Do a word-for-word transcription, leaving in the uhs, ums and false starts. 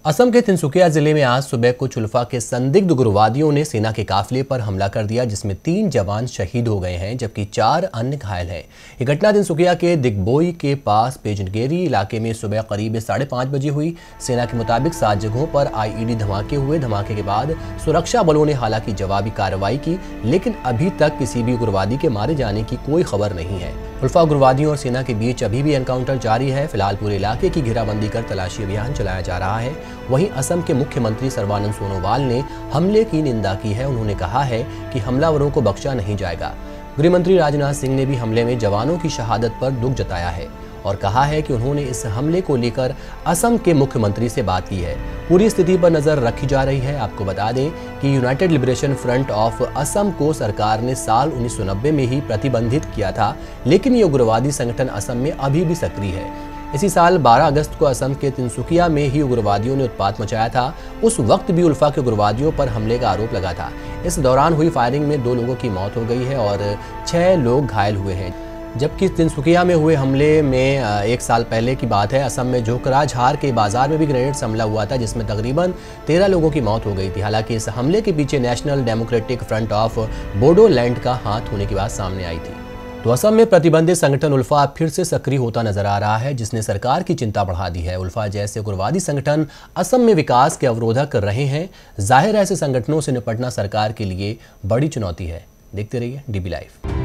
असम के तिनसुकिया जिले में आज सुबह कुछ उल्फा के संदिग्ध उग्रवादियों ने सेना के काफिले पर हमला कर दिया, जिसमें तीन जवान शहीद हो गए हैं जबकि चार अन्य घायल हैं। ये घटना तिनसुकिया के दिग्बोई के पास पेजनगेरी इलाके में सुबह करीब साढ़े पाँच बजे हुई। सेना के मुताबिक सात जगहों पर आईईडी धमाके हुए। धमाके के बाद सुरक्षा बलों ने हालांकि जवाबी कार्रवाई की, लेकिन अभी तक किसी भी उग्रवादी के मारे जाने की कोई खबर नहीं है। उल्फा उग्रवादियों और सेना के बीच अभी भी एनकाउंटर जारी है। फिलहाल पूरे इलाके की घेराबंदी कर तलाशी अभियान चलाया जा रहा है। वहीं असम के मुख्यमंत्री सर्बानंद सोनोवाल ने हमले की निंदा की है। उन्होंने कहा है कि हमलावरों को बख्शा नहीं जाएगा। गृह मंत्री राजनाथ सिंह ने भी हमले में जवानों की शहादत पर दुख जताया है और कहा है कि उन्होंने इस हमले को लेकर असम के मुख्यमंत्री से बात की है। पूरी स्थिति पर नजर रखी जा रही है। आपको बता दें कि united liberation front of Assam को सरकार ने साल उन्नीस सौ नब्बे में ही प्रतिबंधित किया था, लेकिन ये उग्रवादी संगठन असम में अभी भी सक्रिय है। इसी साल बारह अगस्त को असम के तिनसुकिया में ही उग्रवादियों ने उत्पात मचाया था। उस वक्त भी उल्फा के उग्रवादियों पर हमले का आरोप लगा था। इस दौरान हुई फायरिंग में दो लोगों की मौत हो गई है और छह लोग घायल हुए हैं। जबकि तिनसुकिया में हुए हमले में एक साल पहले की बात है, असम में जोकराझार के बाजार में भी ग्रेनेड से हमला हुआ था, जिसमें तकरीबन तेरह लोगों की मौत हो गई थी। हालांकि इस हमले के पीछे national democratic front of Bodoland का हाथ होने की बात सामने आई थी। तो असम में प्रतिबंधित संगठन उल्फा फिर से सक्रिय होता नजर आ रहा है, जिसने सरकार की चिंता बढ़ा दी है। उल्फा जैसे उग्रवादी संगठन असम में विकास के अवरोधक कर रहे हैं। जाहिर है ऐसे संगठनों से निपटना सरकार के लिए बड़ी चुनौती है। देखते रहिए डीबी लाइव।